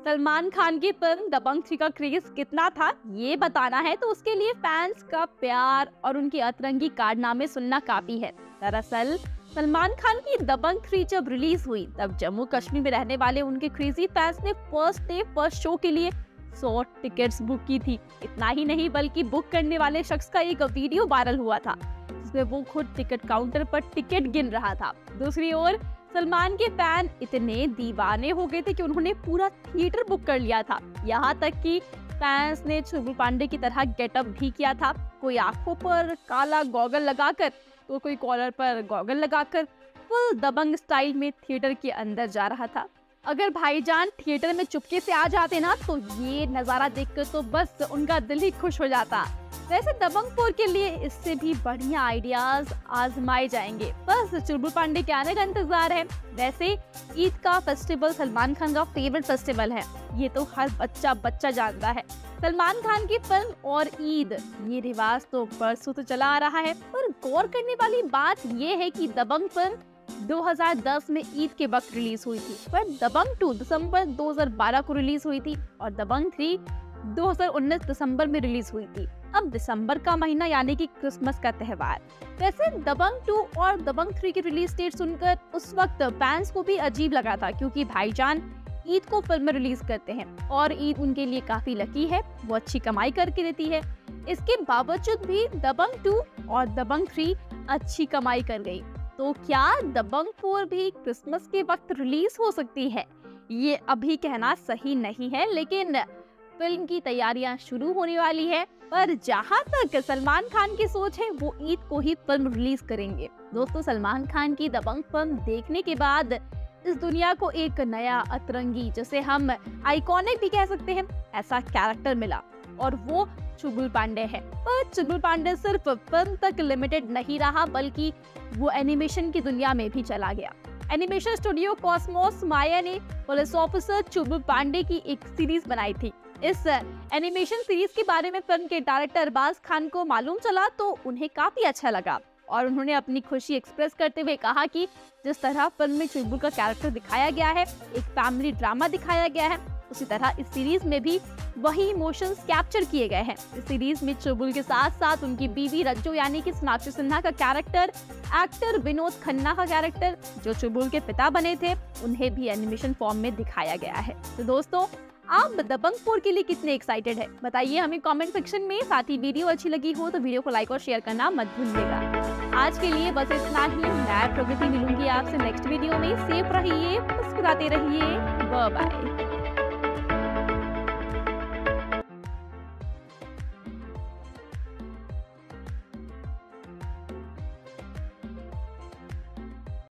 सलमान खान की फिल्म दबंग 3 का क्रेज कितना था ये बताना है तो उसके लिए फैंस का प्यार और उनके अतरंगी कारनामे सुनना काफी है। दरअसल सलमान खान की दबंग 3 जब रिलीज हुई तब जम्मू कश्मीर में रहने वाले उनके क्रेजी फैंस ने फर्स्ट डे फर्स्ट शो के लिए 100 टिकट्स बुक की थी। इतना ही नहीं बल्कि बुक करने वाले शख्स का एक वीडियो वायरल हुआ था जिसमें वो खुद टिकट काउंटर पर टिकट गिन रहा था। दूसरी ओर सलमान के फैन इतने दीवाने हो गए थे कि उन्होंने पूरा थिएटर बुक कर लिया था। यहाँ तक कि फैंस ने चुलबुल पांडे की तरह गेटअप भी किया था। कोई आंखों पर काला गॉगल लगाकर तो कोई कॉलर पर गॉगल लगाकर फुल दबंग स्टाइल में थिएटर के अंदर जा रहा था। अगर भाईजान थिएटर में चुपके से आ जाते ना तो ये नजारा देखकर तो बस उनका दिल ही खुश हो जाता। वैसे दबंग 4 के लिए इससे भी बढ़िया आइडियाज आजमाए जाएंगे, बस चुलबुल पांडे के आने का इंतजार है। वैसे ईद का फेस्टिवल सलमान खान का फेवरेट फेस्टिवल है, ये तो हर बच्चा जानता है। सलमान खान की फिल्म और ईद ये रिवाज तो बरसों से चला आ रहा है। पर गौर करने वाली बात ये है कि दबंग फिल्म 2010 में ईद के वक्त रिलीज हुई थी, पर दबंग 2 दिसंबर 2012 को रिलीज हुई थी और दबंग 3 2019 दिसंबर में रिलीज हुई थी। अब दिसंबर का महीना यानी कि क्रिसमस का त्योहार। वैसे दबंग 2 और दबंग 3 की रिलीज डेट सुनकर उस वक्त फैंस को भी अजीब लगा था, क्योंकि भाईजान ईद को फिल्म रिलीज करते हैं और ईद उनके लिए काफी लकी है, वो अच्छी कमाई करके देती है। इसके बावजूद भी दबंग 2 और दबंग 3 अच्छी कमाई कर गई। तो क्या दबंग 4 भी क्रिसमस के वक्त रिलीज हो सकती है? ये अभी कहना सही नहीं है, लेकिन फिल्म की तैयारियां शुरू होने वाली है। पर जहां तक सलमान खान की सोच है वो ईद को ही फिल्म रिलीज करेंगे। दोस्तों, सलमान खान की दबंग फिल्म देखने के बाद इस दुनिया को एक नया अतरंगी, जैसे हम आइकॉनिक भी कह सकते हैं, ऐसा कैरेक्टर मिला और वो चुलबुल पांडे है। पर चुलबुल पांडे सिर्फ फिल्म तक लिमिटेड नहीं रहा, बल्कि वो एनिमेशन की दुनिया में भी चला गया। एनिमेशन स्टूडियो कॉस्मोस माया ने पुलिस ऑफिसर चुलबुल पांडे की एक सीरीज बनाई थी। इस एनिमेशन सीरीज के बारे में फिल्म के डायरेक्टर अरबाज खान को मालूम चला तो उन्हें काफी अच्छा लगा और उन्होंने अपनी खुशी एक्सप्रेस करते हुए कहा कि जिस तरह फिल्म में चुलबुल का कैरेक्टर दिखाया गया है, एक फैमिली ड्रामा दिखाया गया है, उसी तरह इस सीरीज में भी वही इमोशंस कैप्चर किए गए हैं। इस सीरीज में चुलबुल के साथ साथ उनकी बीवी रज्जो यानी कि सोनाक्षी सिन्हा का कैरेक्टर, एक्टर विनोद खन्ना का कैरेक्टर जो चुलबुल के पिता बने थे, उन्हें भी एनिमेशन फॉर्म में दिखाया गया है। तो दोस्तों, आप दबंग 4 के लिए कितने एक्साइटेड है बताइए हमें कमेंट सेक्शन में। साथ ही वीडियो अच्छी लगी हो तो वीडियो को लाइक और शेयर करना मत भूलिएगा। आज के लिए बस इतना ही। मैं प्रगति मिलूंगी आपसे नेक्स्ट वीडियो में। सेफ रहिए, मुस्कुराते रहिए। Bye bye.